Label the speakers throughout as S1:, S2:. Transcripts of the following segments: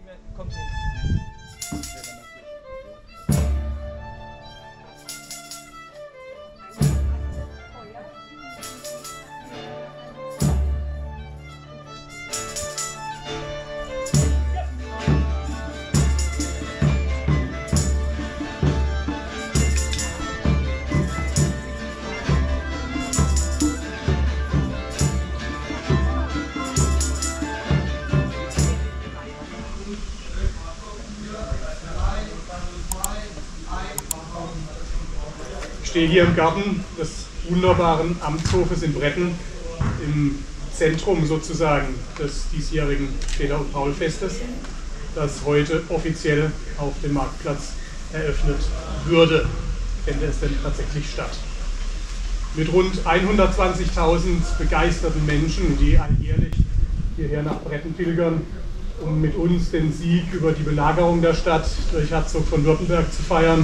S1: Ich stehe hier im Garten des wunderbaren Amtshofes in Bretten, im Zentrum sozusagen des diesjährigen Peter- und Paul-Festes, das heute offiziell auf dem Marktplatz eröffnet würde, fände es denn tatsächlich statt. Mit rund 120.000 begeisterten Menschen, die alljährlich hierher nach Bretten pilgern, um mit uns den Sieg über die Belagerung der Stadt durch Herzog von Württemberg zu feiern.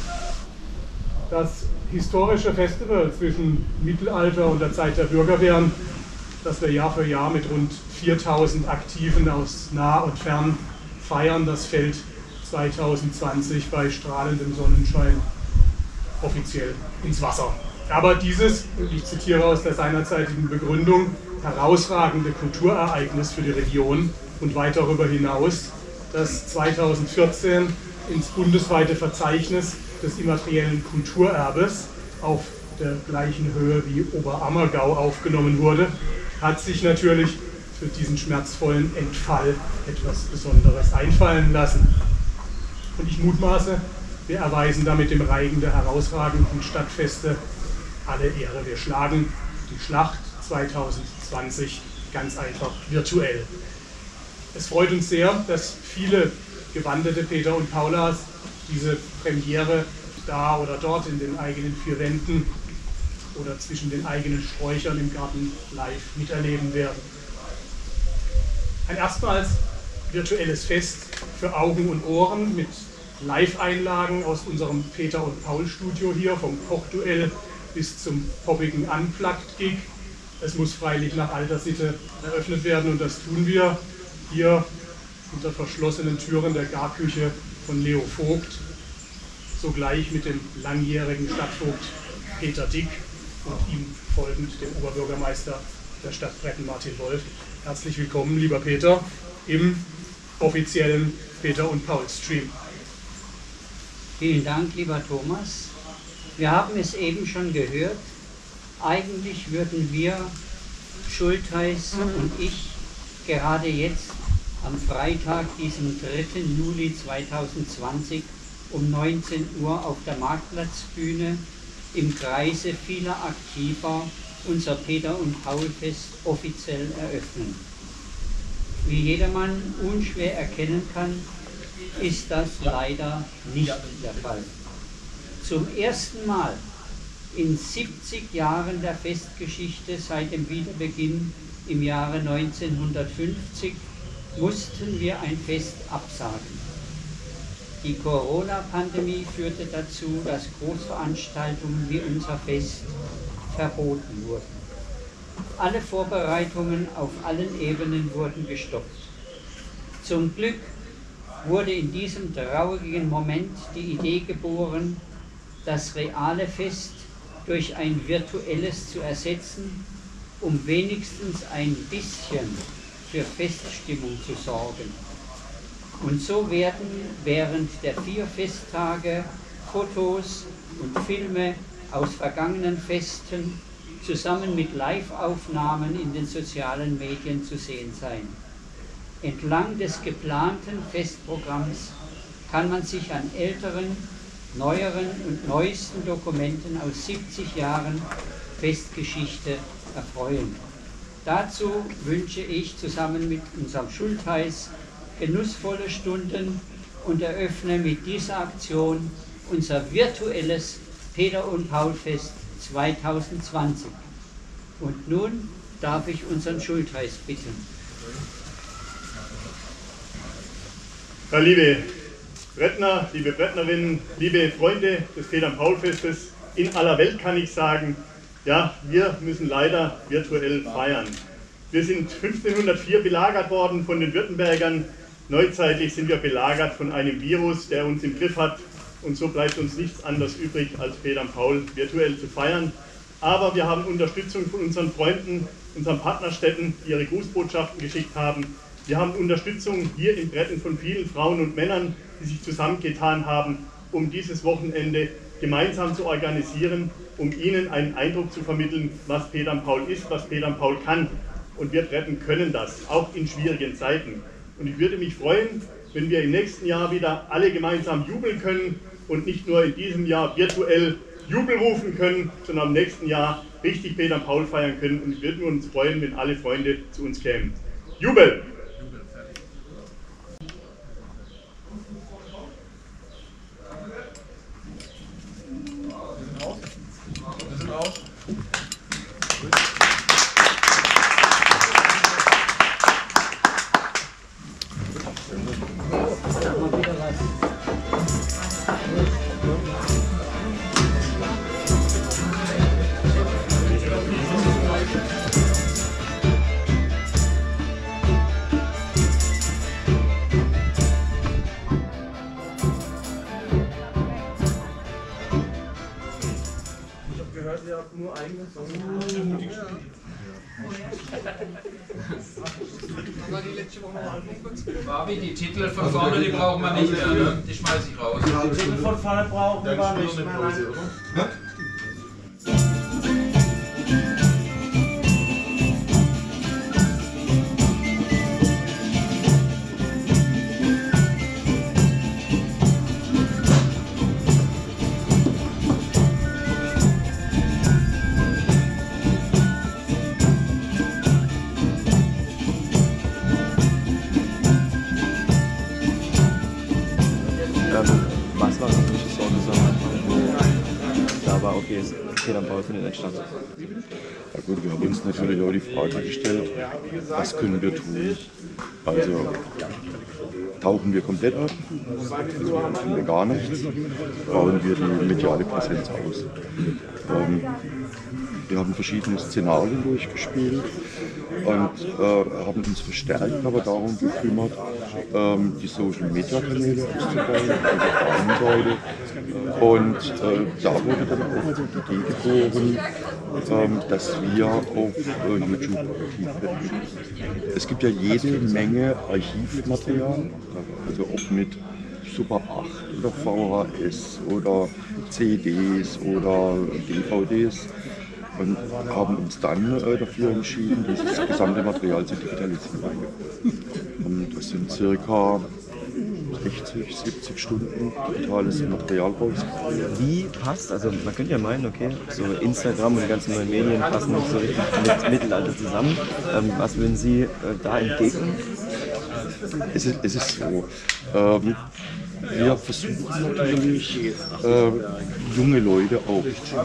S1: Das historische Festival zwischen Mittelalter und der Zeit der Bürgerwehren, das wir Jahr für Jahr mit rund 4.000 Aktiven aus nah und fern feiern, das fällt 2020 bei strahlendem Sonnenschein offiziell ins Wasser. Aber dieses, ich zitiere aus der seinerzeitigen Begründung, herausragende Kulturereignis für die Region und weit darüber hinaus, das 2014 ins bundesweite Verzeichnis des immateriellen Kulturerbes auf der gleichen Höhe wie Oberammergau aufgenommen wurde, hat sich natürlich für diesen schmerzvollen Entfall etwas Besonderes einfallen lassen. Und ich mutmaße, wir erweisen damit dem Reigen der herausragenden Stadtfeste alle Ehre. Wir schlagen die Schlacht 2020 ganz einfach virtuell. Es freut uns sehr, dass viele gewandete Peter und Paulas diese Premiere da oder dort in den eigenen vier Wänden oder zwischen den eigenen Sträuchern im Garten live miterleben werden. Ein erstmals virtuelles Fest für Augen und Ohren mit Live-Einlagen aus unserem Peter und Paul Studio hier, vom Kochduell bis zum poppigen Unplugged-Gig. Es muss freilich nach alter Sitte eröffnet werden und das tun wir hier hinter verschlossenen Türen der Garküche von Leo Vogt, sogleich mit dem langjährigen Stadtvogt Peter Dick und ihm folgend dem Oberbürgermeister der Stadt Bretten Martin Wolf. Herzlich willkommen, lieber Peter, im offiziellen Peter und Paul Stream.
S2: Vielen Dank, lieber Thomas. Wir haben es eben schon gehört. Eigentlich würden wir, Schultheiß und ich, gerade jetzt am Freitag, diesem 3. Juli 2020 um 19 Uhr auf der Marktplatzbühne im Kreise vieler Aktiver unser Peter- und Paul-Fest offiziell eröffnen. Wie jedermann unschwer erkennen kann, ist das leider nicht der Fall. Zum ersten Mal in 70 Jahren der Festgeschichte seit dem Wiederbeginn im Jahre 1950 mussten wir ein Fest absagen. Die Corona-Pandemie führte dazu, dass Großveranstaltungen wie unser Fest verboten wurden. Alle Vorbereitungen auf allen Ebenen wurden gestoppt. Zum Glück wurde in diesem traurigen Moment die Idee geboren, das reale Fest durch ein virtuelles zu ersetzen, um wenigstens ein bisschen für Feststimmung zu sorgen. Und so werden während der 4 Festtage Fotos und Filme aus vergangenen Festen zusammen mit Live-Aufnahmen in den sozialen Medien zu sehen sein. Entlang des geplanten Festprogramms kann man sich an älteren, neueren und neuesten Dokumenten aus 70 Jahren Festgeschichte erfreuen. Dazu wünsche ich zusammen mit unserem Schultheiß genussvolle Stunden und eröffne mit dieser Aktion unser virtuelles Peter- und Paul-Fest 2020. Und nun darf ich unseren Schultheiß bitten.
S3: Ja, liebe Brettner, liebe Brettnerinnen, liebe Freunde des Peter- und Paul-Festes, in aller Welt kann ich sagen, ja, wir müssen leider virtuell feiern. Wir sind 1504 belagert worden von den Württembergern. Neuzeitlich sind wir belagert von einem Virus, der uns im Griff hat, und so bleibt uns nichts anderes übrig, als Peter und Paul virtuell zu feiern. Aber wir haben Unterstützung von unseren Freunden, unseren Partnerstädten, die ihre Grußbotschaften geschickt haben. Wir haben Unterstützung hier in Bretten von vielen Frauen und Männern, die sich zusammengetan haben, um dieses Wochenende gemeinsam zu organisieren, um Ihnen einen Eindruck zu vermitteln, was Peter und Paul ist, was Peter und Paul kann. Und wir Bretten können das, auch in schwierigen Zeiten. Und ich würde mich freuen, wenn wir im nächsten Jahr wieder alle gemeinsam jubeln können und nicht nur in diesem Jahr virtuell Jubel rufen können, sondern im nächsten Jahr richtig Peter und Paul feiern können. Und wir würden uns freuen, wenn alle Freunde zu uns kämen. Jubel!
S4: Barbie, die Titel von vorne, die brauchen wir nicht mehr, ne? Die schmeiße ich raus.
S5: Die Titel von vorne brauchen wir nicht mehr. Nein.
S6: Was war das nicht so gesagt? Da war okay, Peter und Paul findet nicht statt.
S7: Ja gut, wir haben uns natürlich auch die Frage gestellt, was können wir tun? Also tauchen wir komplett ab, also machen wir gar nichts, bauen wir die mediale Präsenz aus. Wir haben verschiedene Szenarien durchgespielt und haben uns verstärkt aber darum gekümmert, die Social-Media-Kanäle auszubauen auf der einen Seite. Und da wurde dann auch die Idee geboren, dass wir auf YouTube aktiv werden. Es gibt ja jede Menge Archivmaterial, also ob mit Super 8 oder VHS oder CDs oder DVDs. Und haben uns dann dafür entschieden, dieses gesamte Material zu digitalisieren. Und das sind ca. 60, 70 Stunden digitales Material rausgekommen.
S6: Wie passt, also man könnte ja meinen, okay, so Instagram und die ganzen neuen Medien passen nicht so richtig mit Mittelalter zusammen. Was würden Sie da entgegnen?
S7: Es ist so, wir versuchen natürlich junge Leute auch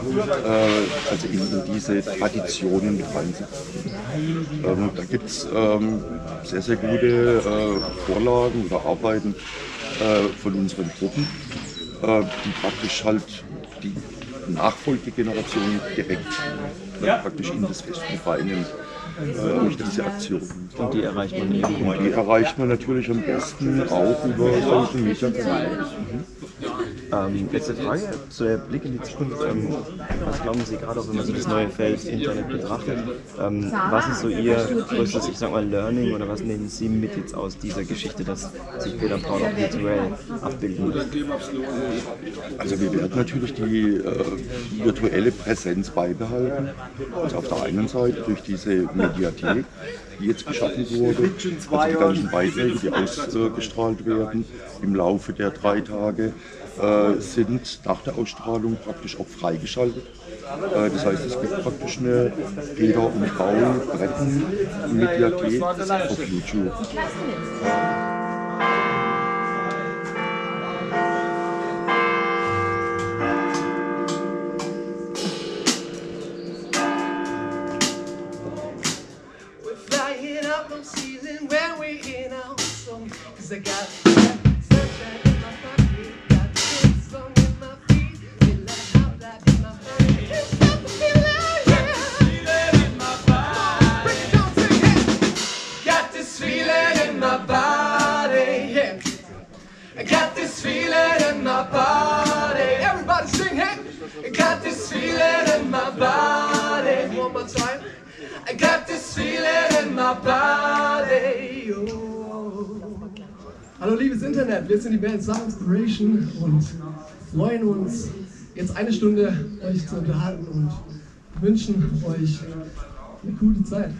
S7: also in diese Traditionen mit reinzubringen. Da gibt es sehr, sehr gute Vorlagen oder Arbeiten von unseren Gruppen, die praktisch halt die Nachfolgegeneration direkt praktisch in das Fest mit reinnehmen. Durch diese Aktion.
S6: Und die erreicht man eben.
S7: Und die erreicht man natürlich am besten auch über Social Media Kanäle.
S6: Letzte Frage, so der Blick in die Zukunft. Was glauben Sie gerade, auch wenn man so das neue Feld Internet betrachtet? Was ist so Ihr größtes, ich sag mal, Learning oder was nehmen Sie mit jetzt aus dieser Geschichte, dass sich Peter und Paul auch virtuell abbilden wird?
S7: Also wir werden natürlich die virtuelle Präsenz beibehalten. Also auf der einen Seite durch diese Mediathek, die jetzt geschaffen wurde, also die ganzen Beiträge, die ausgestrahlt werden im Laufe der 3 Tage, sind nach der Ausstrahlung praktisch auch freigeschaltet. Das heißt, es gibt praktisch eine Peter und Paul Bretten Mediathek auf YouTube.
S8: I got sunshine in my pocket, got the song in my feet, feel like hot blood in my body. Can't stop the feeling, yeah. In my body. Break it down, sing it. Got this feeling in my body. more time. I got this feeling in my body. Oh. Hallo liebes Internet, wir sind die Band Some Inspiration und freuen uns, jetzt eine Stunde euch zu unterhalten und wünschen euch eine gute Zeit.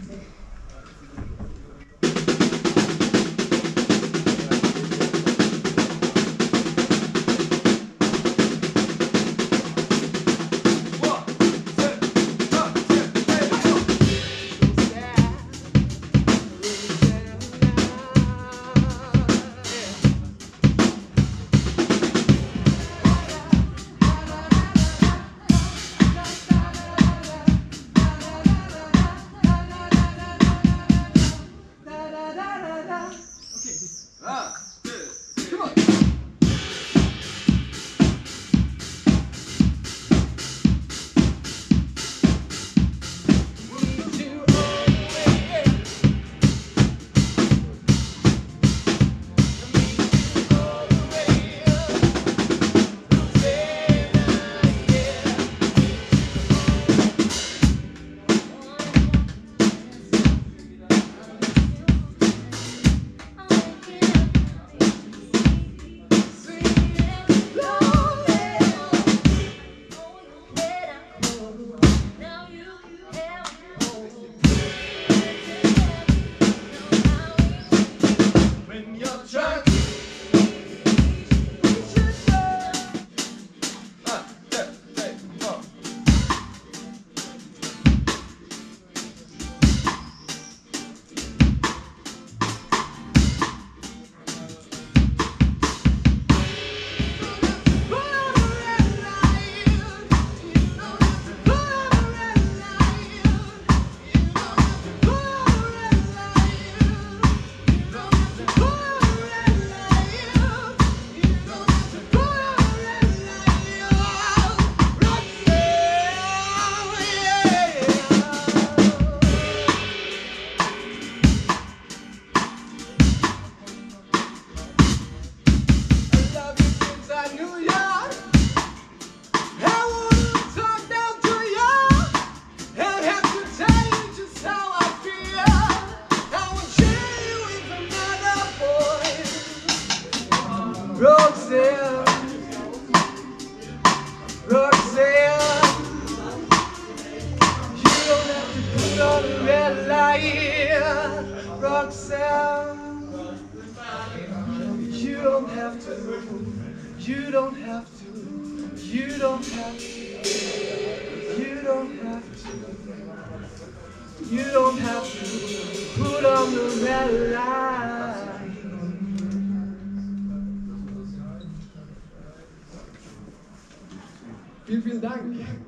S8: Vielen, vielen Dank.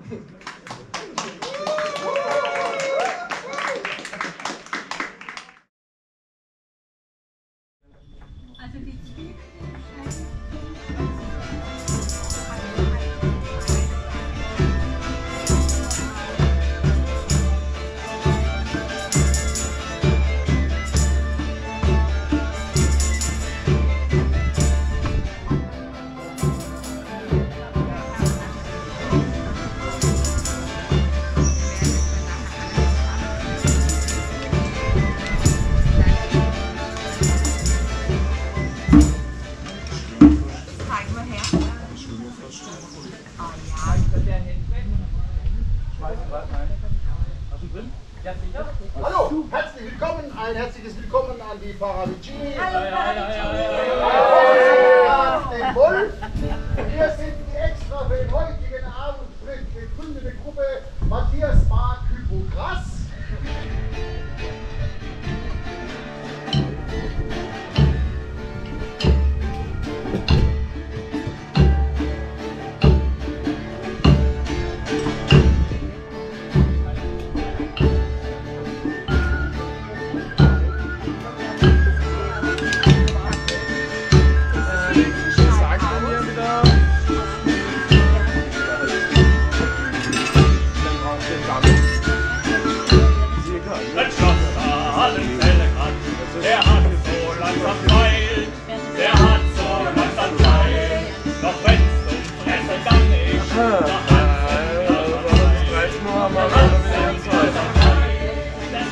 S9: Hallo, herzlich willkommen, ein herzliches Willkommen an die Paravicini.
S8: Hallo,
S9: Den Wolf. Wir sind die extra für den heutigen Abend gegründete Gruppe Matthias Mark Hypogras.
S10: Dann brauchst du den Gang.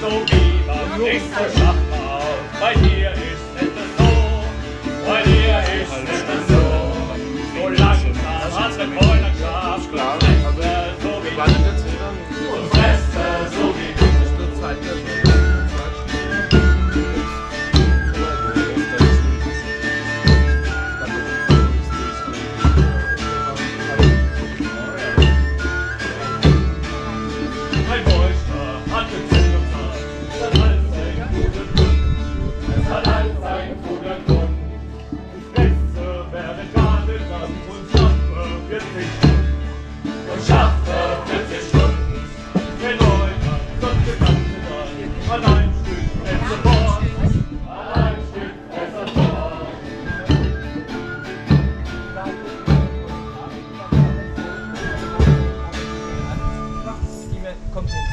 S10: so wie man nicht so schafft auf. Bei dir ist es so, bei dir ist es so. So langsam hat der Freundschaft klar, so wie du, Schwester, so wie du. Mein Bräuchter hat den Sinn gefahren, das hat alles seinen guten Grund. Es hat alles seinen guten Grund. Feste werden gerade dann und schaffe 40 Stunden. Und schaffe 40 Stunden. Wenn heute sonst die ganze Tag an einem Stück fest sofort. An einem Stück fest sofort.
S5: Kommt jetzt.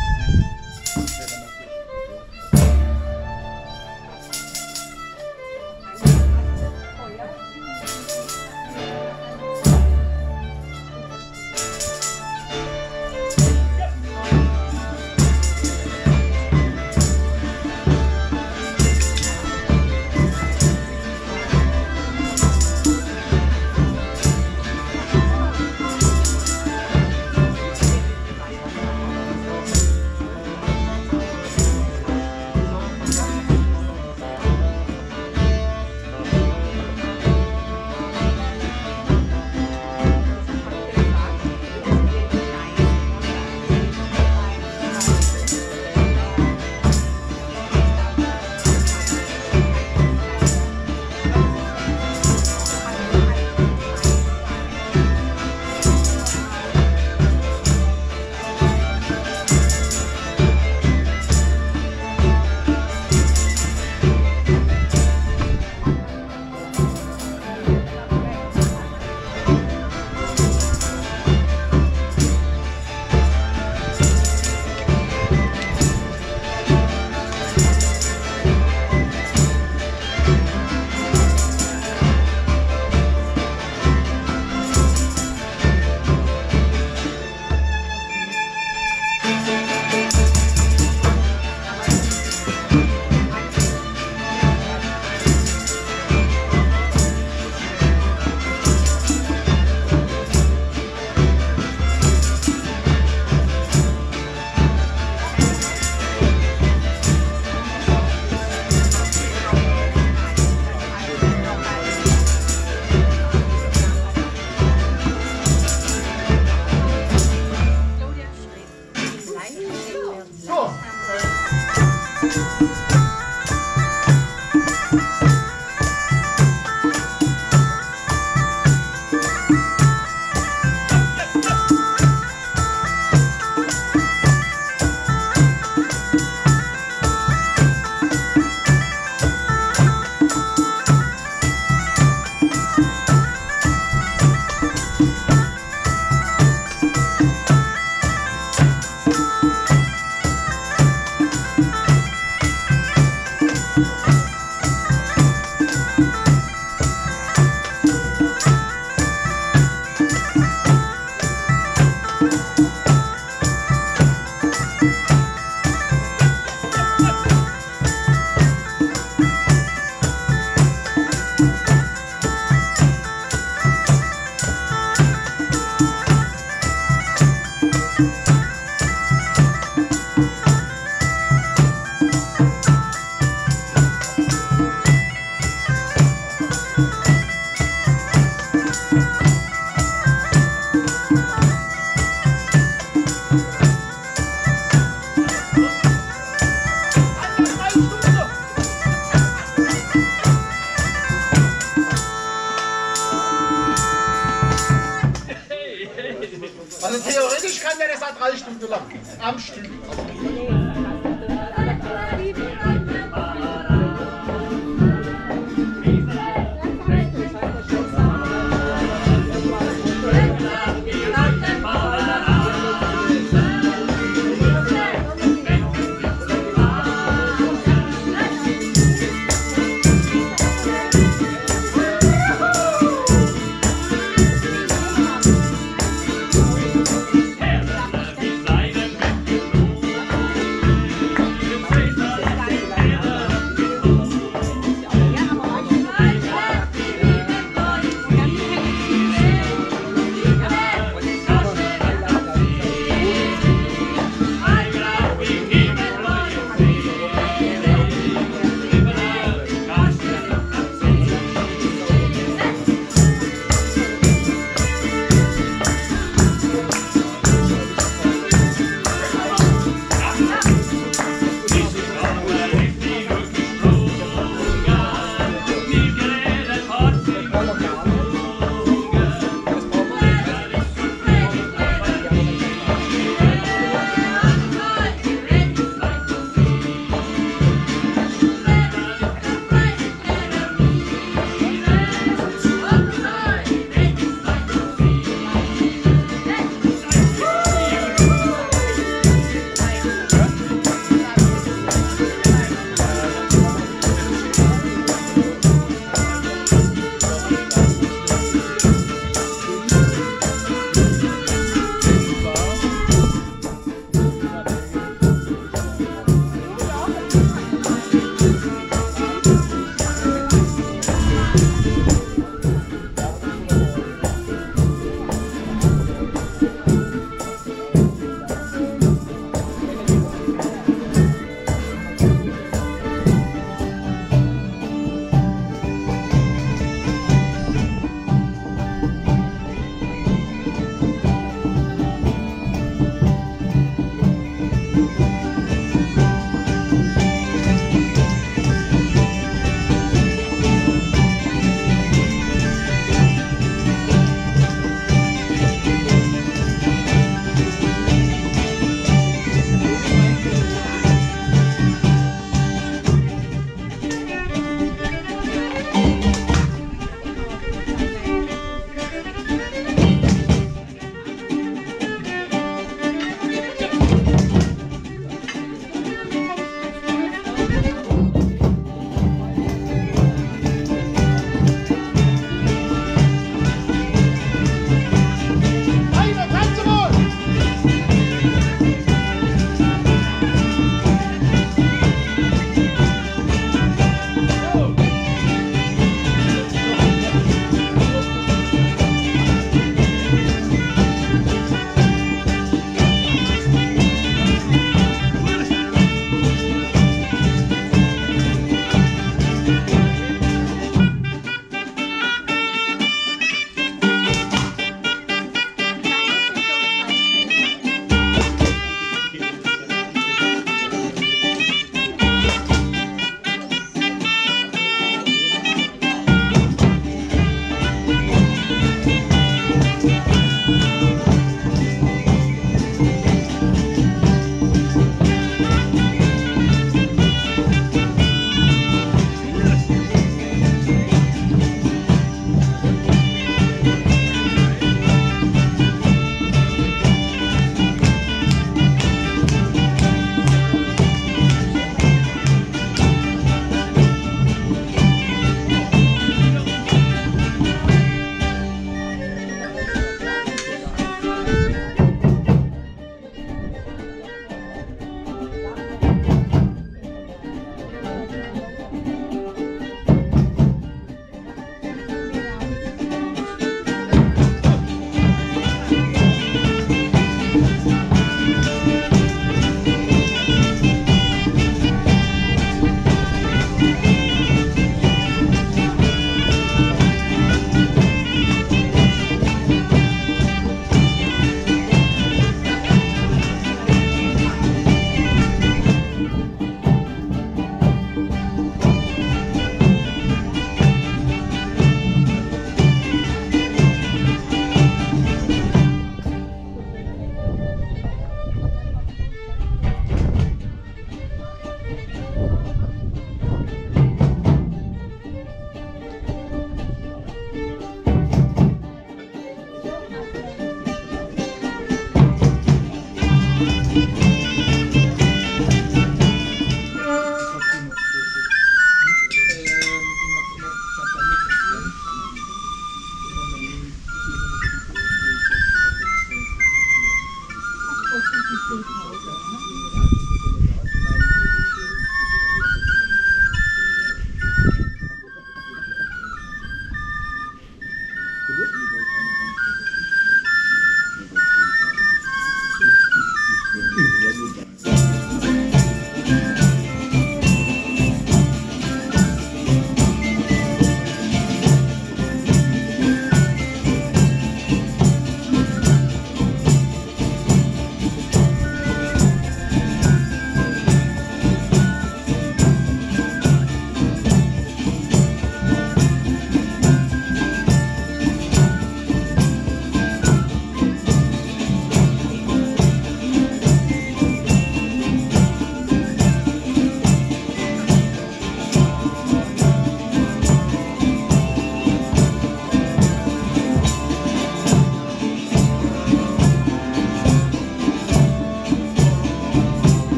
S9: Also theoretisch kann der das auch 3 Stunden lang am Stück.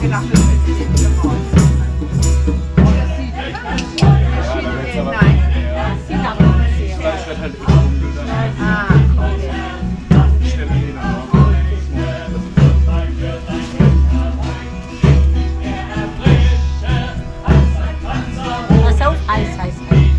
S11: gedacht, das könnte ich nicht raus. Oder sieht nein, das sieht aber nicht sehr.
S10: Das wird halt immer dunkel dann.
S11: Okay.
S10: Ich stelle mir den an.
S11: Pass auf, Eis heißt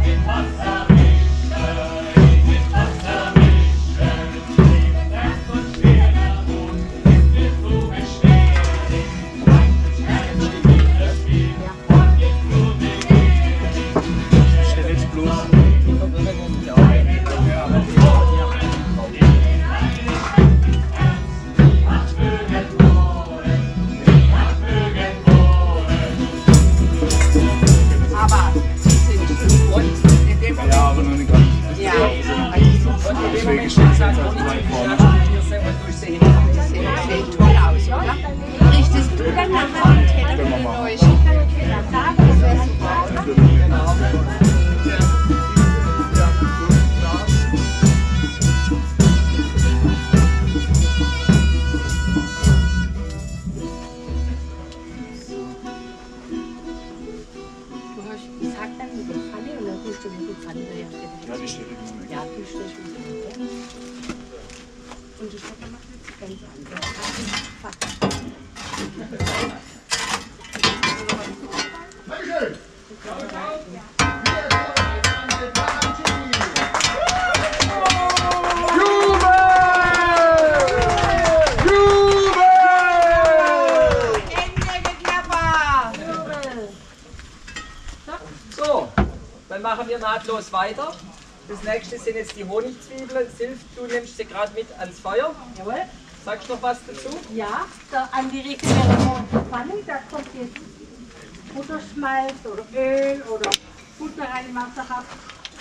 S12: nahtlos weiter. Das nächste sind jetzt die Honigzwiebeln. Silf, du nimmst sie gerade mit ans Feuer.
S11: Jawohl.
S12: Sagst du noch was dazu?
S11: Ja, da an die Richte der Pfanne, da kommt jetzt Butterschmalz oder Öl oder Butter rein, was ihr habt.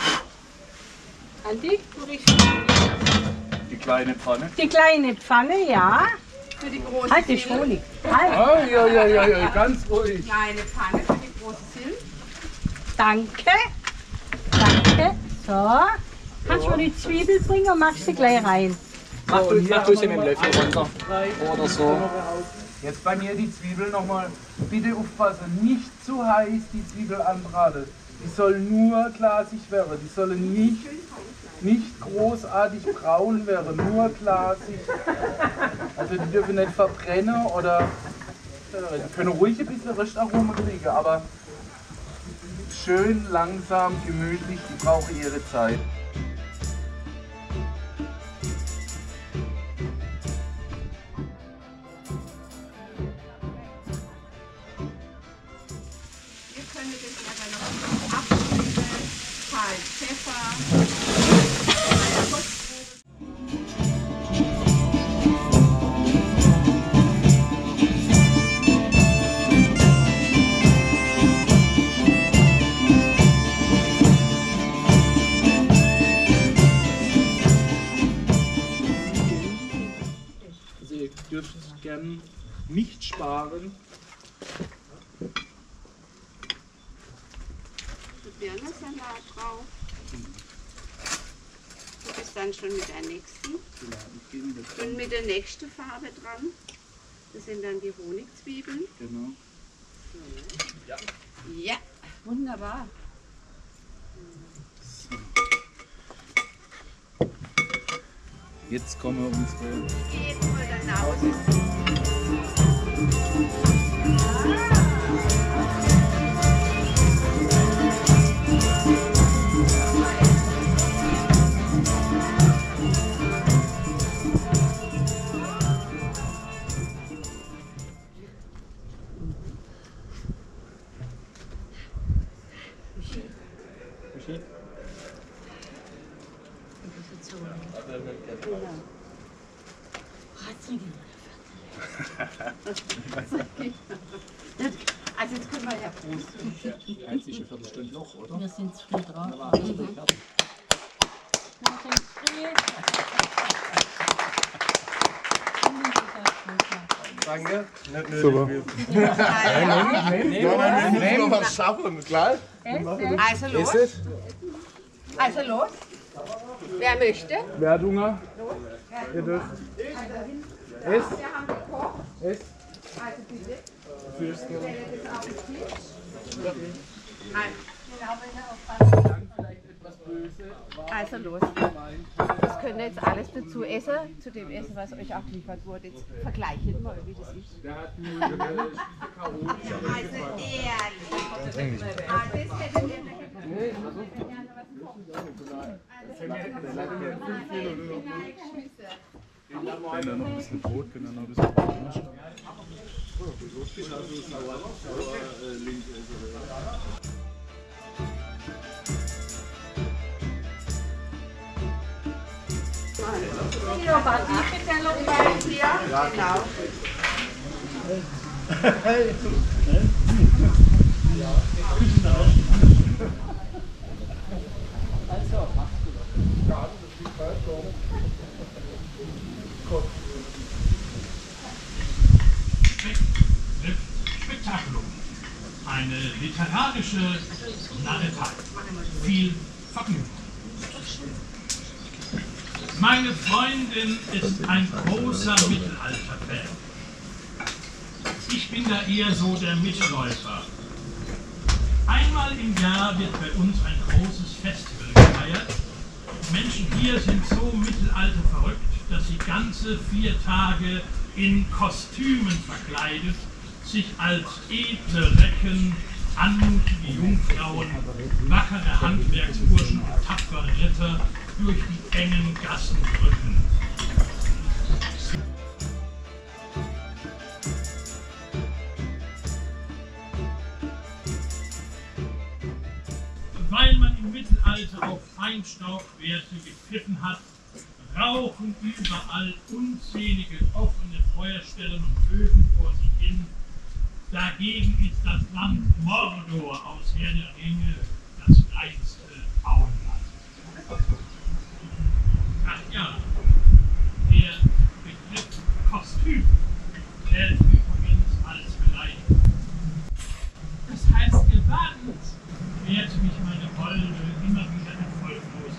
S11: Andi, du riechst
S10: Die kleine Pfanne.
S11: die kleine Pfanne, ja.
S13: Für die große
S11: Halt, die Honig. Halt.
S10: Ah, ja, ganz ruhig.
S13: Kleine Pfanne für die große Silf.
S11: Danke. Danke. So. Kannst du noch die Zwiebel bringen und machst sie gleich rein.
S12: Mach du sie mit dem Löffel runter. Oder so.
S10: Jetzt bei mir die Zwiebel nochmal. Bitte aufpassen, nicht zu heiß die Zwiebel anbraten. Die soll nur glasig werden. Die sollen nicht großartig braun werden, nur glasig. Also die dürfen nicht verbrennen oder die können ruhig ein bisschen Röstaromen kriegen, aber schön langsam, gemütlich, die brauchen ihre Zeit.
S13: Wir können das nachher noch abschneiden. Salz, Pfeffer.
S10: Also ihr dürft gern nicht sparen.
S13: Birnensalat drauf. Du bist dann schon mit der nächsten. Und mit der nächsten Farbe dran. Das sind dann die Honigzwiebeln.
S10: Genau.
S13: So. Ja, wunderbar.
S10: Jetzt kommen unsere.
S13: Gehen wir dann nach Hause. Also jetzt können wir ja Prost.
S10: Jetzt ist eine Viertelstunde noch, oder?
S11: Wir sind früh dran.
S14: Danke.
S7: Super.
S14: Nein, noch was schaffen, klar?
S13: Also los. Also los. Wer möchte?
S10: Wer hat Hunger? Ihr dürft. Es. Es.
S13: Also bitte.
S1: Fürsten.
S13: Also los. Das könnt ihr jetzt alles dazu essen, zu dem Essen, was euch auch geliefert wurde. Jetzt vergleicht mal, wie das ist. Also ehrlich. Das hätte der
S10: Wenn noch ein bisschen Brot, können dann noch ein bisschen Brot mischen.
S11: Hier, Batieketeller bei dir.
S13: Ja, genau.
S15: Spektakulum. Eine literarische Narretei. Viel Vergnügen. Meine Freundin ist ein großer Mittelalter-Fan. Ich bin da eher so der Mitläufer. Einmal im Jahr wird bei uns ein großes Festival gefeiert. Die Menschen hier sind so mittelalterverrückt, dass sie ganze 4 Tage in Kostümen verkleidet sich als edle Recken, anmutige Jungfrauen, wackere Handwerksburschen und tapfere Ritter durch die engen Gassen drücken. Weil man im Mittelalter auf Feinstaubwerte gepfiffen hat, rauchen überall unzählige offene Feuerstellen und Öfen vor sich hin. Dagegen ist das Land Mordor aus Herr der Ringe das reinste Auenland. Ach ja, der Begriff Kostüm hält übrigens als Beleidigung. Das heißt, gewarnt wehrt mich meine Holde immer wieder erfolglos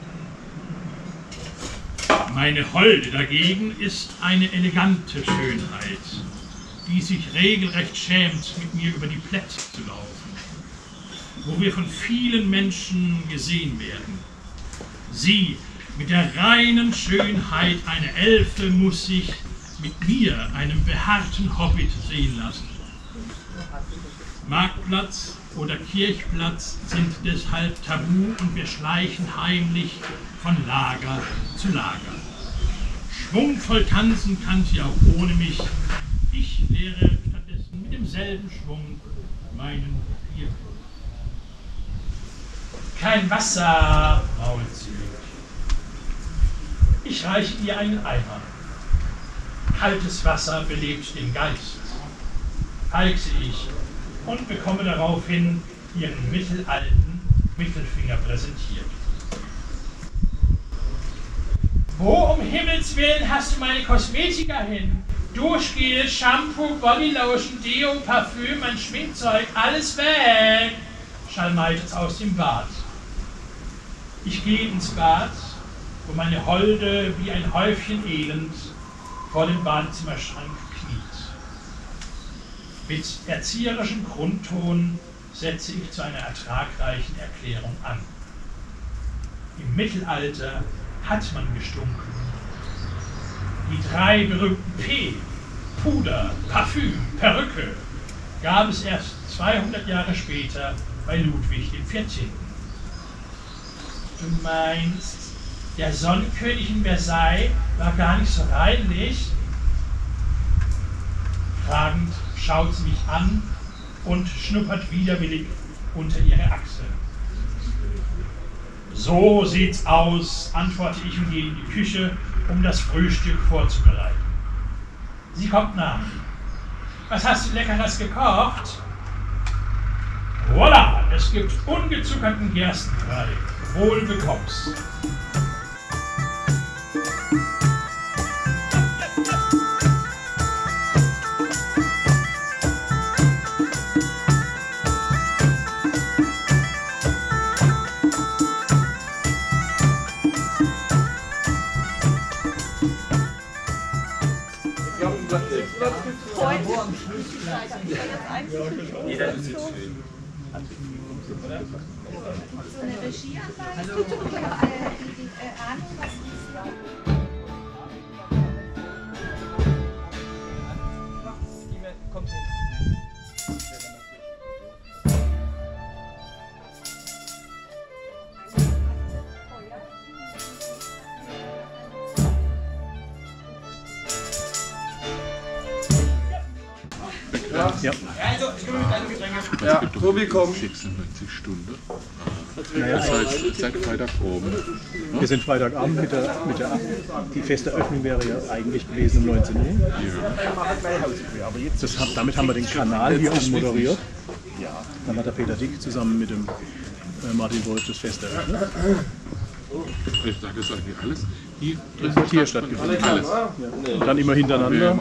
S15: auf. Meine Holde dagegen ist eine elegante Schönheit, die sich regelrecht schämt, mit mir über die Plätze zu laufen, wo wir von vielen Menschen gesehen werden. Sie mit der reinen Schönheit einer Elfe muss sich mit mir, einem behaarten Hobbit, sehen lassen. Marktplatz oder Kirchplatz sind deshalb tabu und wir schleichen heimlich von Lager zu Lager. Schwungvoll tanzen kann sie auch ohne mich. Ich lehre stattdessen mit demselben Schwung meinen Bierkrug. Kein Wasser, mault sie. Ich reiche ihr einen Eimer. Kaltes Wasser belebt den Geist, heixe ich und bekomme daraufhin ihren mittelalten Mittelfinger präsentiert. Wo um Himmels Willen hast du meine Kosmetika hin? Duschgel, Shampoo, Bodylotion, Deo, Parfüm, mein Schminkzeug, alles weg! Schalmeit es aus dem Bad. Ich gehe ins Bad, wo meine Holde wie ein Häufchen Elend vor dem Badezimmerschrank kniet. Mit erzieherischem Grundton setze ich zu einer ertragreichen Erklärung an. Im Mittelalter hat man gestunken. Die 3 berühmten P, Puder, Parfüm, Perücke, gab es erst 200 Jahre später bei Ludwig XIV. Du meinst, der Sonnenkönig in Versailles war gar nicht so reinlich? Fragend schaut sie mich an und schnuppert widerwillig unter ihre Achsel. So sieht's aus, antworte ich und gehe in die Küche, um das Frühstück vorzubereiten. Sie kommt nach. Was hast du Leckeres gekocht? Voilà, es gibt ungezuckerten Gerstenbrei. Wohl bekommst.
S13: Freund.
S2: Wo am Schluss vielleicht
S13: So eine Regieanlage. Tut doch mal Ahnung, was ist.
S1: Ja.
S14: Ja, Tobi kommt.
S16: 96 Stunden.
S1: Naja,
S16: das heißt, seit Freitagabend.
S1: Wir sind Freitagabend die Festeröffnung wäre ja eigentlich gewesen um 19 Uhr. Ja. Damit haben wir den Kanal hier moderiert. Dann hat der Peter Dick zusammen mit dem Martin Wolf das Fest eröffnet.
S16: Das ist eigentlich alles hier
S1: drin. Das hat hier stattgefunden.
S16: Alles.
S1: Ja. Und dann immer hintereinander.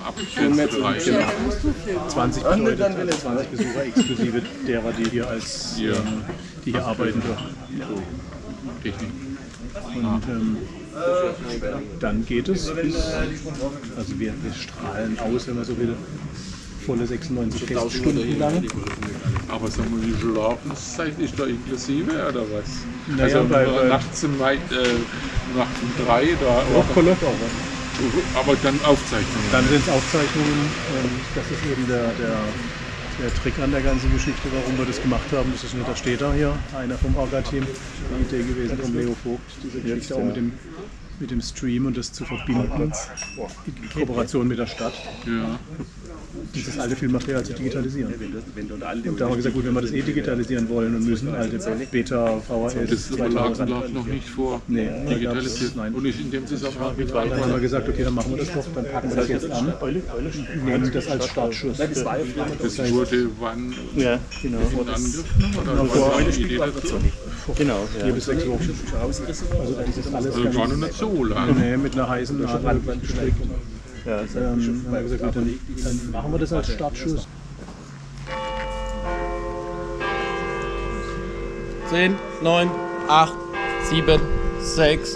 S1: 20 Leute, 20 Besucher exklusive derer, die hier die hier arbeiten dürfen.
S16: Technik.
S1: Und dann geht es bis, also wir strahlen aus, wenn man so will, volle 96 Stunden lang.
S16: Aber sagen wir, wie viel Laufenszeit ist da inklusive oder was?
S1: Naja,
S16: also nachts um 3 da. Aber dann Aufzeichnungen.
S1: Dann sind es Aufzeichnungen. Das ist eben der Trick an der ganzen Geschichte, warum wir das gemacht haben. Das ist nicht der Städter hier, einer vom Orga-Team. Die Idee gewesen von Leo Vogt, diese Geschichte auch mit dem Stream und das zu verbinden in Kooperation mit der Stadt.
S16: Ja.
S1: Und das alte Filmmaterial zu digitalisieren. Und da haben wir gesagt, gut, wenn wir das digitalisieren wollen und müssen, alte Beta, VHS,
S16: das lag noch nicht vor.
S1: Nee,
S16: digitalisiert. Und nicht in dem Zusammenhang mit
S1: Dann haben wir gesagt, okay, dann machen wir das doch, dann packen wir das jetzt an und nehmen das als Startschuss.
S16: Das wurde wann
S1: genau.
S16: Vor eine Idee dazu?
S1: Genau, 4 bis 6 Wochen. Also das ist alles
S16: also war noch nicht so lang.
S1: Nee, mit einer heißen Nadel gestrickt. Ja, dann haben wir gesagt, gut, dann machen wir das als Startschuss.
S14: 10, 9, 8, 7, 6.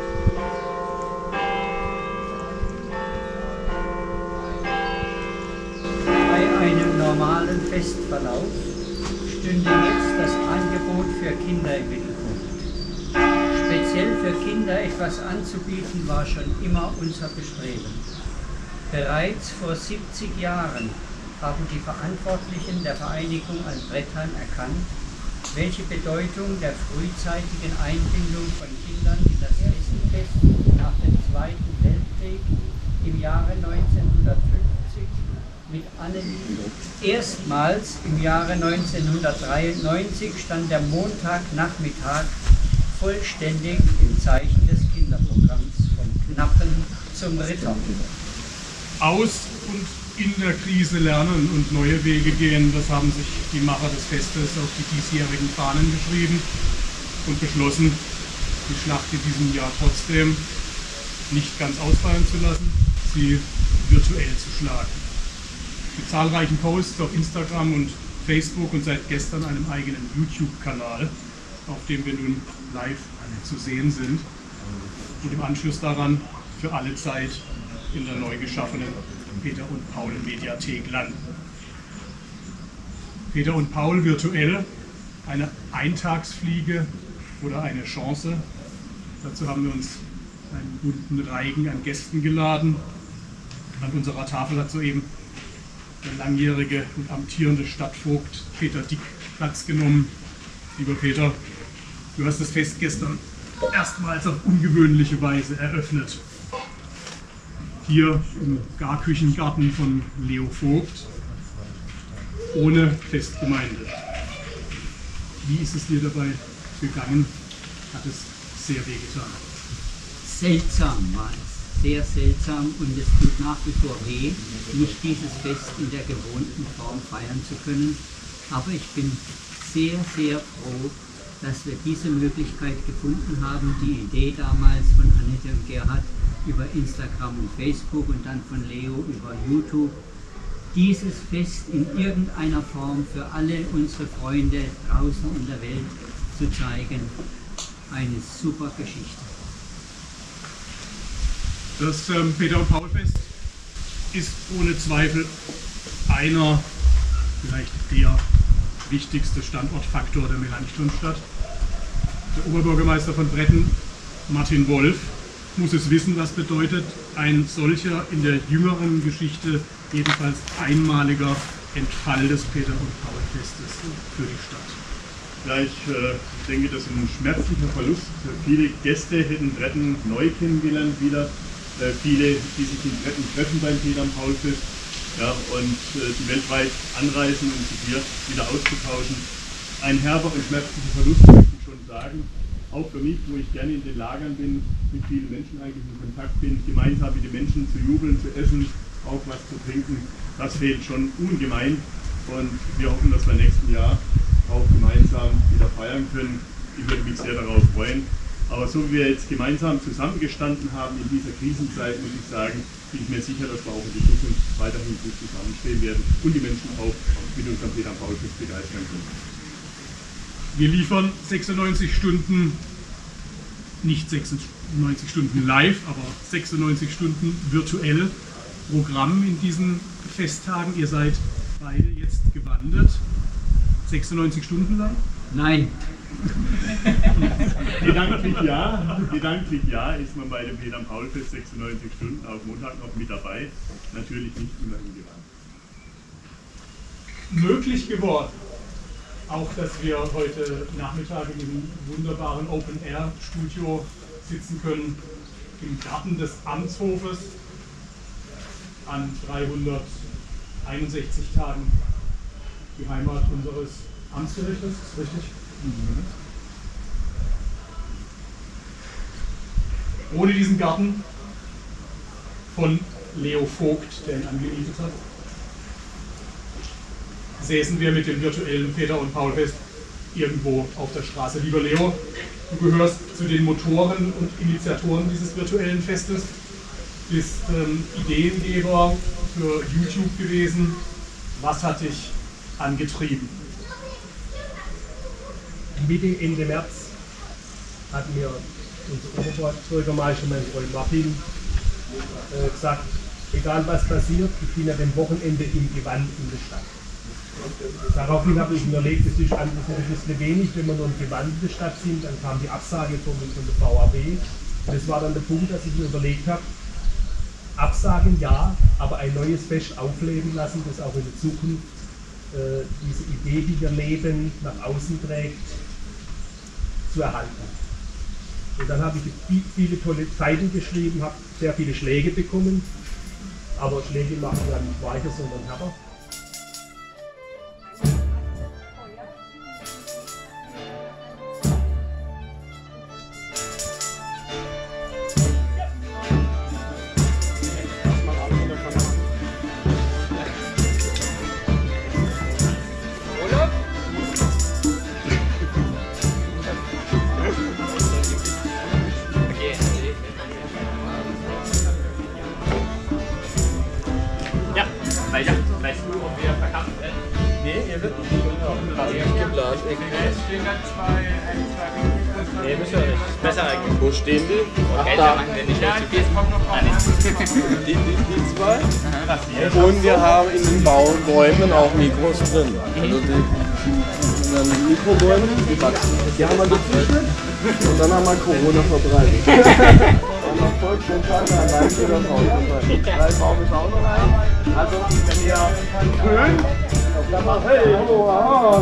S2: Bei einem normalen Festverlauf stünde jetzt das Angebot für Kinder im Mittelpunkt. Speziell für Kinder etwas anzubieten, war schon immer unser Bestreben. Bereits vor 70 Jahren haben die Verantwortlichen der Vereinigung Albrettheim erkannt, welche Bedeutung der frühzeitigen Einbindung von Kindern in das Hessenfest nach dem Zweiten Weltkrieg im Jahre 1950 mit Anneliese. Erstmals im Jahre 1993 stand der Montagnachmittag vollständig im Zeichen des Kinderprogramms vom Knappen zum Ritter.
S1: Aus und in der Krise lernen und neue Wege gehen, das haben sich die Macher des Festes auf die diesjährigen Fahnen geschrieben und beschlossen, die Schlacht in diesem Jahr trotzdem nicht ganz ausfallen zu lassen, sie virtuell zu schlagen. Mit zahlreichen Posts auf Instagram und Facebook und seit gestern einem eigenen YouTube-Kanal, auf dem wir nun live zu sehen sind und im Anschluss daran für alle Zeit in der neu geschaffenen Peter und Paul Mediathek landen. Peter und Paul virtuell, eine Eintagsfliege oder eine Chance. Dazu haben wir uns einen bunten Reigen an Gästen geladen. An unserer Tafel hat soeben der langjährige und amtierende Stadtvogt Peter Dick Platz genommen. Lieber Peter, du hast das Fest gestern erstmals auf ungewöhnliche Weise eröffnet. Hier im Garküchengarten von Leo Vogt, ohne Festgemeinde. Wie ist es dir dabei gegangen? Hat es sehr wehgetan?
S2: Seltsam war es, sehr seltsam, und es tut nach wie vor weh, nicht dieses Fest in der gewohnten Form feiern zu können. Aber ich bin sehr, sehr froh, dass wir diese Möglichkeit gefunden haben. Die Idee damals von Annette und Gerhard über Instagram und Facebook und dann von Leo über YouTube, dieses Fest in irgendeiner Form für alle unsere Freunde draußen in der Welt zu zeigen. Eine super Geschichte.
S1: Das Peter und Paul Fest ist ohne Zweifel einer, vielleicht der wichtigste Standortfaktor der Melanchthonstadt. Der Oberbürgermeister von Bretten, Martin Wolf, muss es wissen, was bedeutet ein solcher in der jüngeren Geschichte jedenfalls einmaliger Entfall des Peter- und Paul-Festes für die Stadt.
S3: Ja, ich denke, das ist ein schmerzlicher Verlust. Viele Gäste hätten Bretten neu kennengelernt wieder. Viele, die sich in Bretten treffen beim Peter- und Paul-Fest, ja, und die weltweit anreisen, um sich hier wieder auszutauschen. Ein herber und schmerzlicher Verlust, möchte ich schon sagen. Auch für mich, wo ich gerne in den Lagern bin, mit vielen Menschen eigentlich in Kontakt bin, gemeinsam mit den Menschen zu jubeln, zu essen, auch was zu trinken, das fehlt schon ungemein. Und wir hoffen, dass wir im nächsten Jahr auch gemeinsam wieder feiern können. Ich würde mich sehr darauf freuen. Aber so wie wir jetzt gemeinsam zusammengestanden haben in dieser Krisenzeit, muss ich sagen, bin ich mir sicher, dass wir auch in die Zukunft weiterhin gut zusammenstehen werden und die Menschen auch mit unserem Peter- und Paul-Fest begeistern können.
S1: Wir liefern 96 Stunden, nicht 96 Stunden live, aber 96 Stunden virtuell Programm in diesen Festtagen. Ihr seid beide jetzt gewandert. 96 Stunden lang?
S2: Nein.
S3: Gedanklich ja, ist man bei dem Peter- und Paul-Fest 96 Stunden auf Montag noch mit dabei. Natürlich nicht immer im Gewand.
S1: Möglich geworden, auch dass wir heute Nachmittag in dem wunderbaren Open-Air-Studio sitzen können, im Garten des Amtshofes an 361 Tagen die Heimat unseres Amtsgerichtes, ist richtig? Ohne diesen Garten von Leo Vogt, der ihn angemietet hat, säßen wir mit dem virtuellen Peter- und Paul-Fest irgendwo auf der Straße. Lieber Leo, du gehörst zu den Motoren und Initiatoren dieses virtuellen Festes, bist Ideengeber für YouTube gewesen. Was hat dich angetrieben?
S8: Mitte, Ende März hat mir unser Oberbürgermeister, mein Freund Martin, gesagt, egal was passiert, ich bin an dem Wochenende im Gewand in der Stadt. Daraufhin habe ich mir überlegt, es ist ein bisschen wenig, wenn wir nur im Gewand in der Stadt sind. Dann kam die Absage von der VAB. Und das war dann der Punkt, dass ich mir überlegt habe, absagen ja, aber ein neues Fest aufleben lassen, das auch in der Zukunft diese Idee, die wir leben, nach außen trägt, zu erhalten. Und dann habe ich viele tolle Zeiten geschrieben, habe sehr viele Schläge bekommen, aber Schläge machen ja nicht weiter, sondern härter.
S4: Weißt du, ob wir verkaufen werden? Nee, ihr wird nicht geplant. Nee, müssen wir nicht. Besser eigentlich. Wo stehen die? Okay, da machen wir nicht. Ja, jetzt kommt noch
S14: Die zwei. Und wir haben in den Bauräumen auch Mikros drin. Also die Mikrobäume, die wachsen. Die haben wir gezüchtet und dann haben wir Corona verbreitet. Und noch voll spontan allein wieder rausgefallen. Drei Baum ist auch noch rein. Also, wenn ihr schön, dann macht hey, hallo, aha.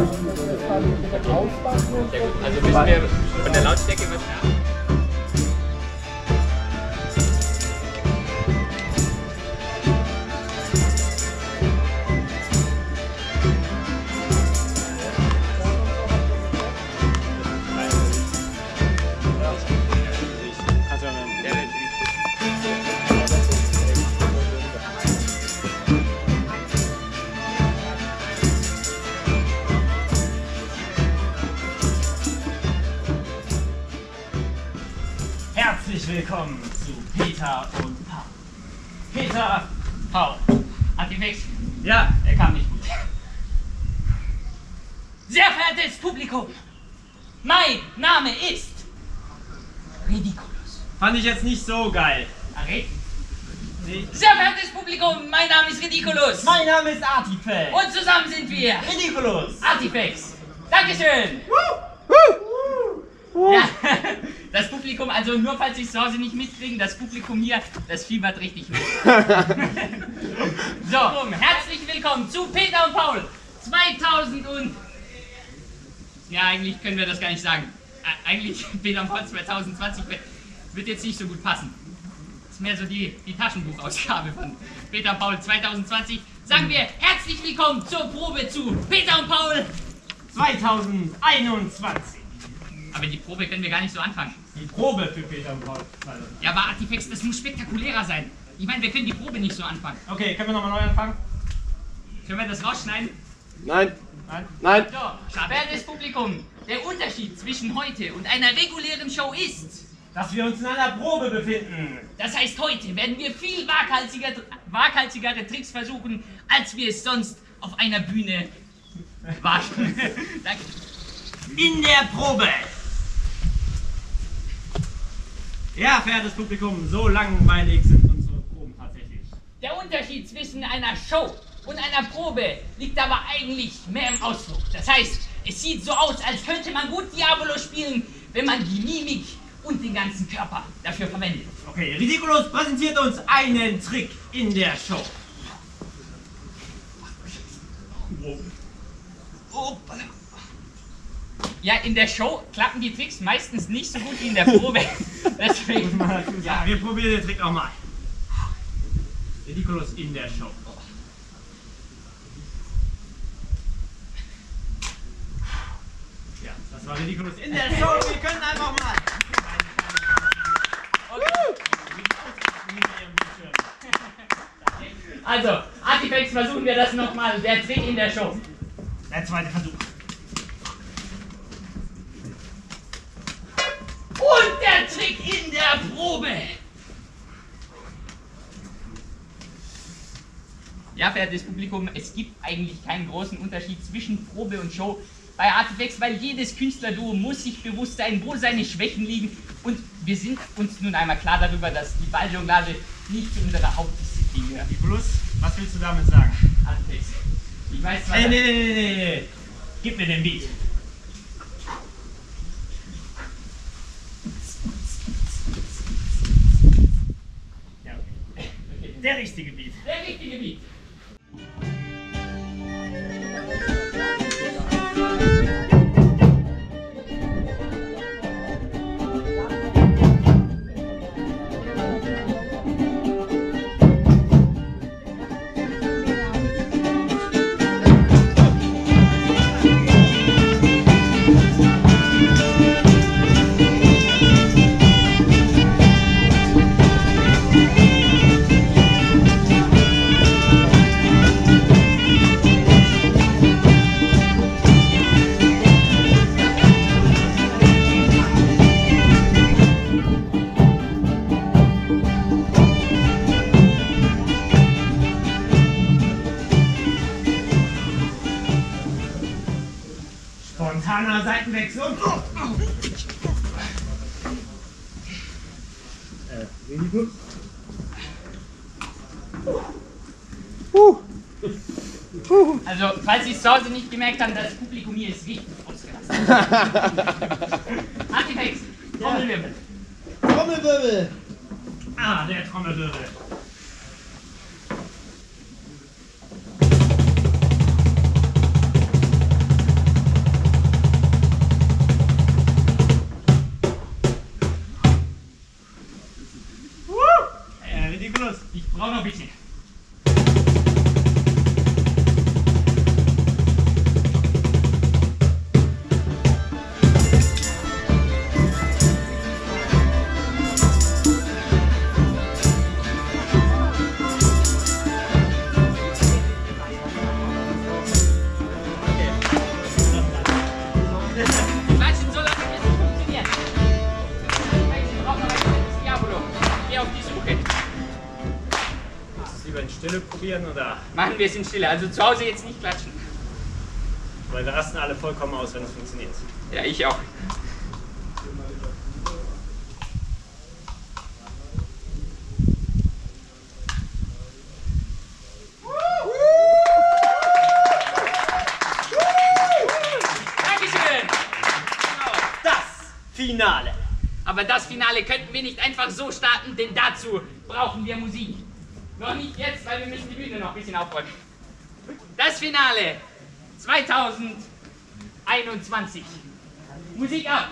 S4: Also müssen wir von der Lautstärke was lernen?
S17: Herzlich willkommen zu Peter und Paul. Peter, Paul. Hat die Fix? Ja, er kam nicht gut. Sehr verehrtes Publikum, mein Name ist Ridiculous. Fand ich jetzt nicht so geil. Sehr verehrtes Publikum, mein Name ist Ridiculous.
S18: Mein Name ist Artifex.
S17: Und zusammen sind wir
S18: Ridiculous.
S17: Artifex. Dankeschön. Ja, das Publikum, also nur falls Sie es zu Hause nicht mitkriegen, das Publikum hier, das fiebert richtig mit. So, herzlich willkommen zu Peter und Paul 2000 und... Ja, eigentlich können wir das gar nicht sagen. Eigentlich Peter und Paul 2020 wird jetzt nicht so gut passen. Das ist mehr so die Taschenbuchausgabe von Peter und Paul 2020. Sagen wir herzlich willkommen zur Probe zu Peter und Paul
S18: 2021.
S17: Aber die Probe können wir gar nicht so anfangen.
S18: Die Probe für Peter und Paul.
S17: Ja, aber Artifex, das muss spektakulärer sein. Ich meine, wir können die Probe nicht so anfangen.
S18: Okay, können wir nochmal neu anfangen?
S17: Können wir das rausschneiden?
S14: Nein.
S18: Nein.
S14: Nein.
S17: So, verehrtes Publikum, der Unterschied zwischen heute und einer regulären Show ist,
S18: dass wir uns in einer Probe befinden.
S17: Das heißt, heute werden wir viel waghalsigere Tricks versuchen, als wir es sonst auf einer Bühne wagen. Danke.
S18: In der Probe. Ja, verehrtes Publikum, so langweilig sind unsere Proben tatsächlich.
S17: Der Unterschied zwischen einer Show und einer Probe liegt aber eigentlich mehr im Ausdruck. Das heißt, es sieht so aus, als könnte man gut Diabolo spielen, wenn man die Mimik und den ganzen Körper dafür verwendet.
S18: Okay, Ridiculous präsentiert uns einen Trick in der Show.
S17: Ja, in der Show klappen die Tricks meistens nicht so gut wie in der Probe. Deswegen.
S18: Ja, wir probieren den Trick nochmal. Ridiculous in der Show. Ja, das war Ridiculous in der Show. Wir können einfach mal.
S17: Also, Artifex, versuchen wir das nochmal. Der Trick in der Show.
S18: Der zweite Versuch.
S17: Und der Trick in der Probe. Ja, verehrtes Publikum, es gibt eigentlich keinen großen Unterschied zwischen Probe und Show bei Artifex, weil jedes Künstlerduo muss sich bewusst sein, wo seine Schwächen liegen. Und wir sind uns nun einmal klar darüber, dass die Balljonglage nicht zu unserer Hauptdisziplin gehört.
S18: Plus, was willst du damit sagen?
S17: Artifex, ich weiß zwar...
S18: Nee. Gib mir den Beat. Ja, okay. Der richtige Beat.
S17: Der richtige Beat.
S18: Spontaner Seitenwechsel.
S17: Also, falls Sie es zu Hause nicht gemerkt haben, das Publikum hier ist richtig ausgerastet. Artifex, Trommelwirbel.
S18: Trommelwirbel. Ah, der Trommelwirbel. Ridiculous.
S17: Ich brauche noch ein bisschen.
S18: Probieren oder?
S17: Machen wir es in Stille, also zu Hause jetzt nicht klatschen.
S18: Weil wir rasten alle vollkommen aus, wenn es funktioniert.
S17: Ja, ich auch. Finale. Aber das Finale könnten wir nicht einfach so starten, denn dazu brauchen wir Musik. Noch nicht jetzt, weil wir müssen die Bühne noch ein bisschen aufräumen. Das Finale 2021. Musik ab!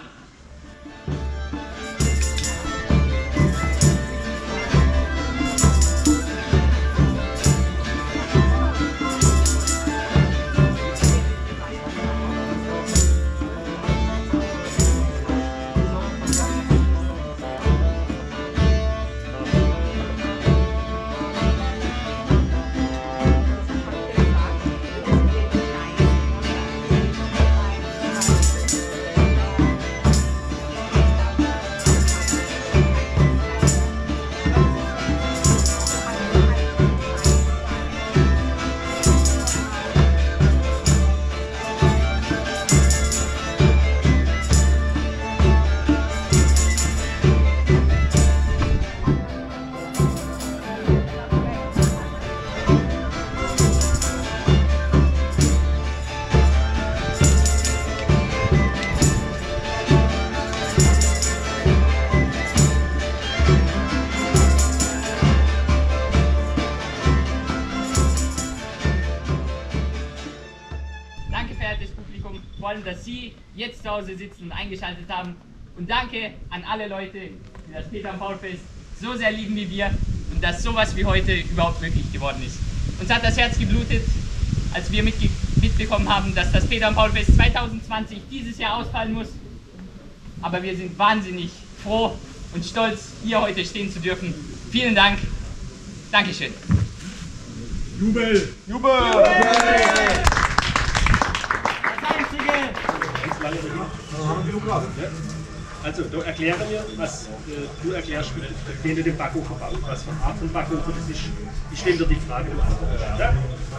S17: Dass Sie jetzt zu Hause sitzen und eingeschaltet haben. Und danke an alle Leute, die das Peter- und Paul-Fest so sehr lieben wie wir und dass sowas wie heute überhaupt möglich geworden ist. Uns hat das Herz geblutet, als wir mitbekommen haben, dass das Peter- und Paul-Fest 2020 dieses Jahr ausfallen muss. Aber wir sind wahnsinnig froh und stolz, hier heute stehen zu dürfen. Vielen Dank. Dankeschön.
S10: Jubel!
S18: Jubel!
S19: Also, du erkläre mir, was du erklärst, wenn du den Backofen baust. Was für eine Art von Backofen das ist. Ich stelle dir die Frage. Ja?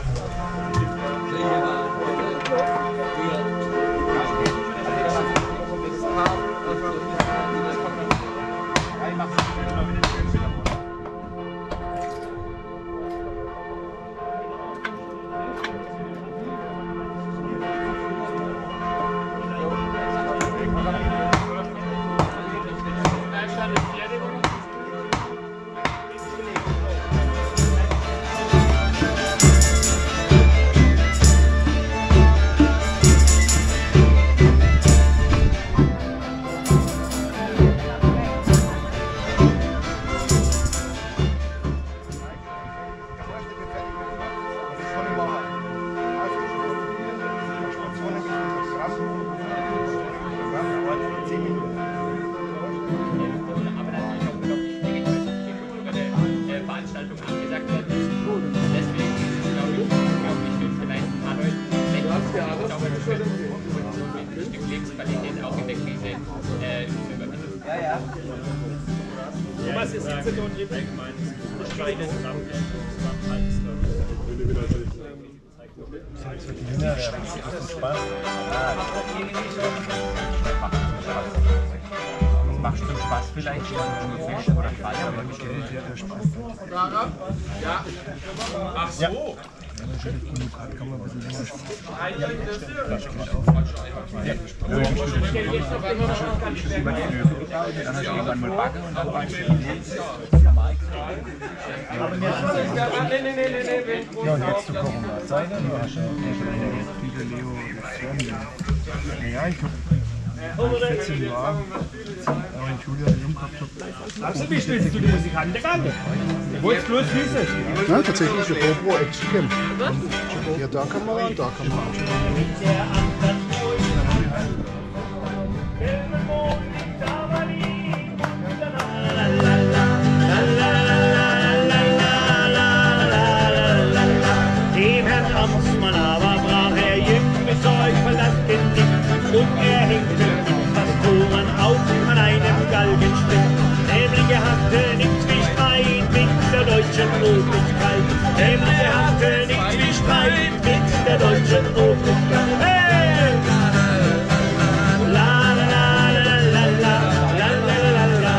S10: Thomas, ihr sitzt und ihr bestreitet zusammen.
S4: Macht schon Spaß vielleicht, Fisch oder Fall, aber mich gefällt der Spaß.
S10: Ja. Ach so.
S4: Kann man ein bisschen länger spielen. Ich will über den Löwen gebaut, dann hast du irgendwann mal Backe und dann war ich ja, und jetzt zu kochen war Zeit, du hast ja viele Leo. Ja, ich habe 14 Jahre, aber in Schule jung gehabt habe.
S10: Also, wie spielst du die Musik an der Gange? Du wolltest bloß wissen.
S9: Ja, tatsächlich, ich habe wo Action Camp. Ja, da kann man ran, da kann man ran.
S10: Dem Herrn Amtsmann aber brach er jedes Zeug verlassen nicht und er hängte Pastoren auf an einem Galgenstrick. Nämlich er hatte nichts wie Streit mit der deutschen Obrigkeit. Nämlich er hatte nichts wie Streit mit der deutschen Obrigkeit. Hey! La la la la la la la la la la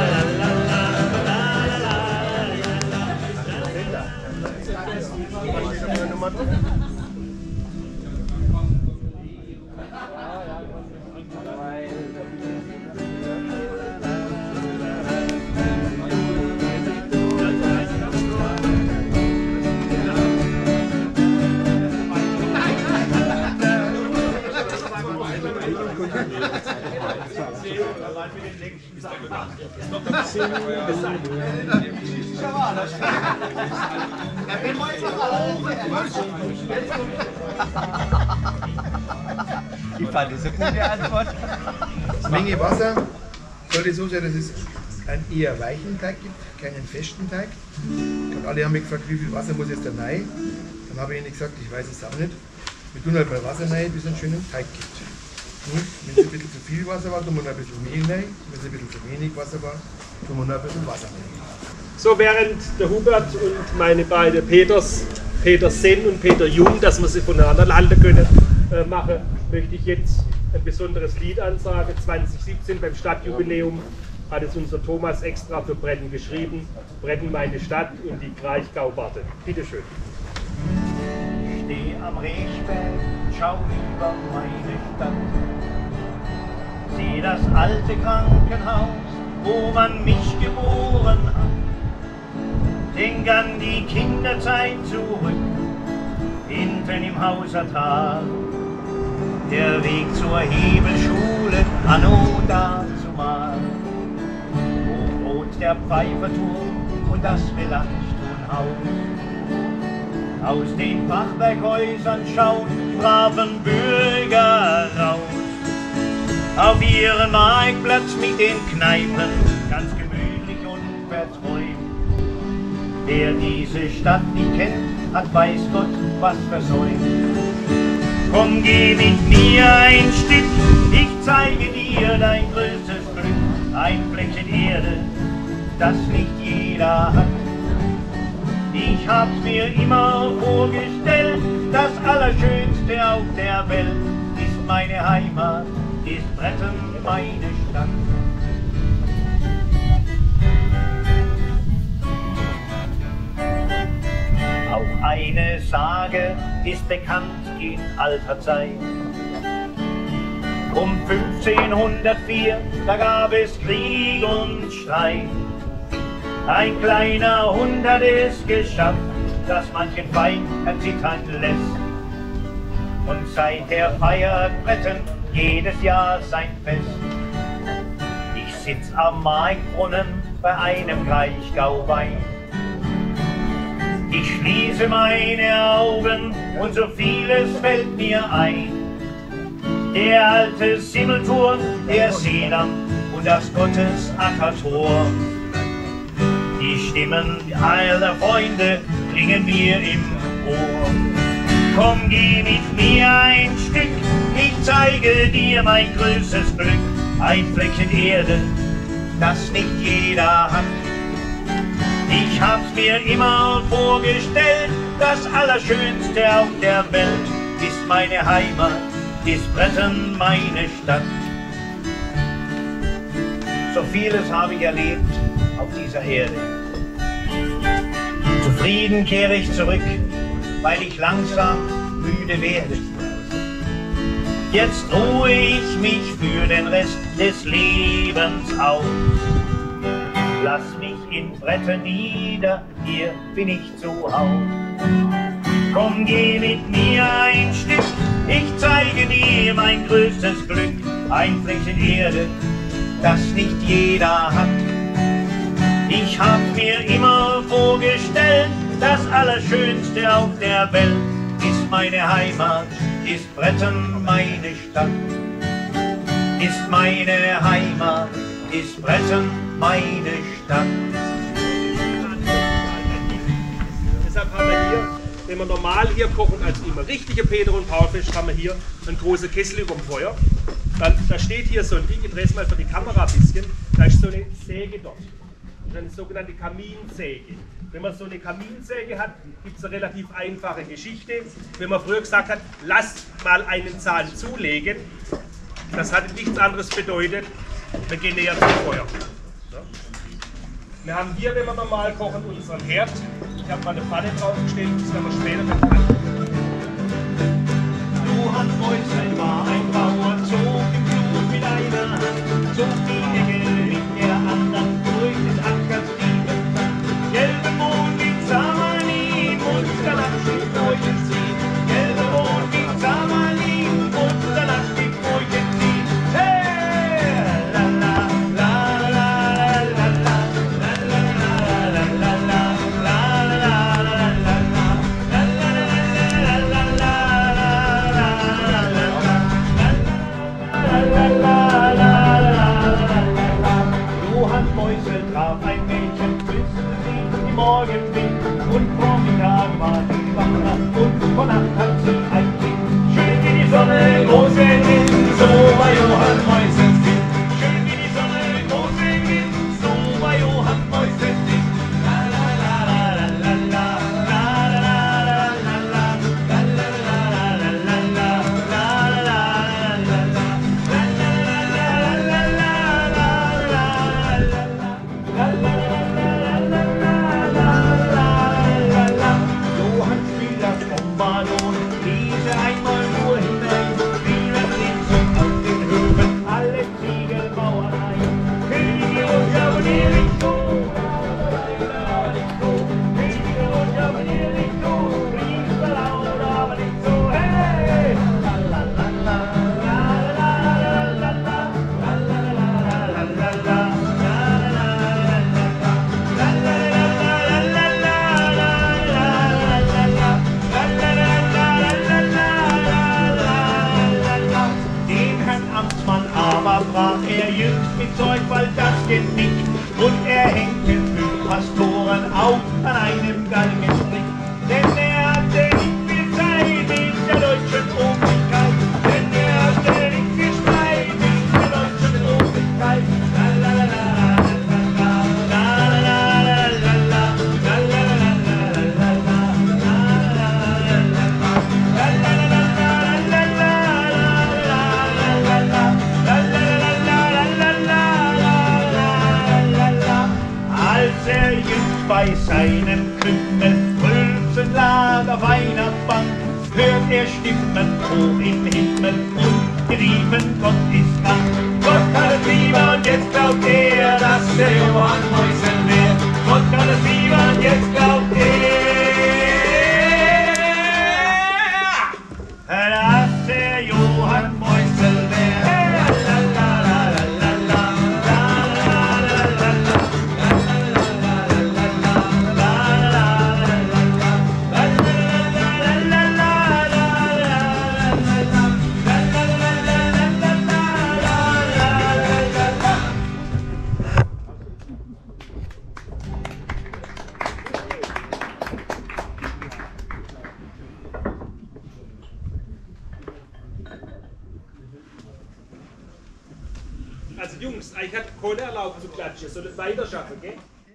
S5: Ich fand das eine gute Antwort.
S20: Die Menge Wasser sollte so sein, dass es einen eher weichen Teig gibt, keinen festen Teig. Und alle haben mich gefragt, wie viel Wasser muss jetzt da rein? Dann habe ich ihnen gesagt, ich weiß es auch nicht. Wir tun halt mal Wasser rein, bis es einen schönen Teig gibt. Und wenn es ein bisschen zu viel Wasser war, tun wir noch ein bisschen Mehl rein. Wenn es ein bisschen zu wenig Wasser war, tun wir noch ein bisschen Wasser rein.
S19: So, während der Hubert und meine beiden Peters, Peter Senn und Peter Jung, dass wir sie voneinander halten können, machen, möchte ich jetzt ein besonderes Lied ansagen. 2017 beim Stadtjubiläum hat es unser Thomas extra für Bretten geschrieben. Bretten meine Stadt und die Kraichgau-Warte. Bitteschön.
S5: Ich stehe am Rehberg, schau über meine Stadt. Sieh das alte Krankenhaus, wo man mich geboren hat. Denk an die Kinderzeit zurück, hinten im Hausertal. Der Weg zur Hebelschule, anno dazumal. Wo rot der Pfeiferturm und das Melanchthonhaus. Aus den Fachwerkhäusern schauen braven Bürger raus. Auf ihren Marktplatz mit den Kneipen, ganz gemütlich und verträumt. Wer diese Stadt nicht kennt, hat weiß Gott was versäumt. Komm, geh mit mir ein Stück, ich zeige dir dein größtes Glück. Ein Fleckchen Erde, das nicht jeder hat. Ich hab's mir immer vorgestellt, das Allerschönste auf der Welt ist meine Heimat, ist Bretten meine Stadt. Auch eine Sage ist bekannt in alter Zeit. Um 1504, da gab es Krieg und Streit. Ein kleiner Hund hat es geschafft, dass manchen Feind erzittern lässt. Und seither feiert Bretten jedes Jahr sein Fest. Ich sitz am Marktbrunnen bei einem Kraichgau-Wein. Ich schließe meine Augen und so vieles fällt mir ein. Der alte Simmelturm, der Seedamm und das Gottesackertor. Die Stimmen aller Freunde klingen mir im Ohr. Komm, geh mit mir ein Stück, ich zeige dir mein größtes Glück. Ein Fleckchen Erde, das nicht jeder hat. Ich hab's mir immer vorgestellt, das Allerschönste auf der Welt ist meine Heimat, ist Bretten meine Stadt. So vieles habe ich erlebt auf dieser Erde. Zufrieden kehre ich zurück, weil ich langsam müde werde. Jetzt ruhe ich mich für den Rest des Lebens aus. Lass mich in Bretten nieder, hier bin ich zu Haus. Komm, geh mit mir ein Stück, ich zeige dir mein größtes Glück. Ein Fleckchen Erde, das nicht jeder hat. Ich hab mir immer vorgestellt, das Allerschönste auf der Welt ist meine Heimat, ist Bretten meine Stadt. Ist meine Heimat, ist Bretten meine Stadt.
S19: Deshalb haben wir hier, wenn wir normal hier kochen, als immer richtige Peter- und Paulfisch, haben wir hier einen großen Kessel über dem Feuer. Dann, da steht hier so ein Ding, ich drehe es mal für die Kamera ein bisschen, da ist so eine Säge dort. Eine sogenannte Kaminsäge. Wenn man so eine Kaminsäge hat, gibt es eine relativ einfache Geschichte. Wenn man früher gesagt hat, lasst mal einen Zahn zulegen, das hat nichts anderes bedeutet, wir gehen näher zum Feuer. So. Wir haben hier, wenn wir normal kochen, unseren Herd. Ich habe mal eine Pfanne draufgestellt, das werden wir später mit an.
S5: Johann Preußen war ein Bauer, zog im Blut mit einer Hand, zog die Ecke mit der anderen durch des Ackers lieben Sand. Gelbe Mond wie Samanin, unser Land steht durch den See. Gelbe Mond wie Samanin, unser Land steht durch den See. Hey, la la Genick und er hängt den Pastoren auf an einem Galgenstrick. Denn er hatte nicht viel Zeit in der deutschen Obrigkeit, denn er hatte nicht viel Zeit in der deutschen Obrigkeit. La la la la la la la la la Als er jüngst bei seinem Kümmel Rülpsen lag auf einer Bank, hört er Stimmen hoch im Himmel und die riefen, Gott ist krank. Gott kann es lieber und jetzt glaubt er, dass der Johann Mäusel wär. Gott kann es lieber und jetzt glaubt er, dass der Johann Mäusel wär.
S19: Also Jungs, ich hatte keine erlaubt zu klatschen, soll es weiter schaffen, gell?